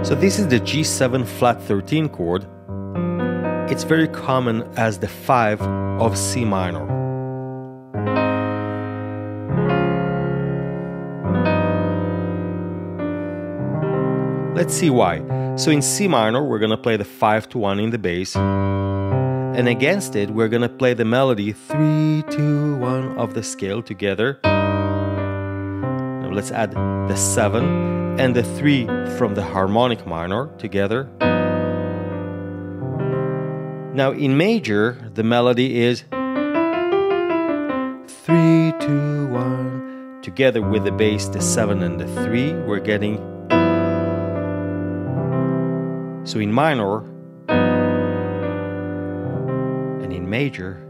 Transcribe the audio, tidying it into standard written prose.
So this is the G7 flat 13 chord. It's very common as the 5 of C minor. Let's see why. So in C minor, we're gonna play the 5-1 in the bass, and against it, we're gonna play the melody 3-2-1 of the scale together. Now let's add the 7 and the 3 from the harmonic minor together. Now in major, the melody is 3-2-1. Together with the bass, the 7 and the 3, we're getting. So in minor and in major,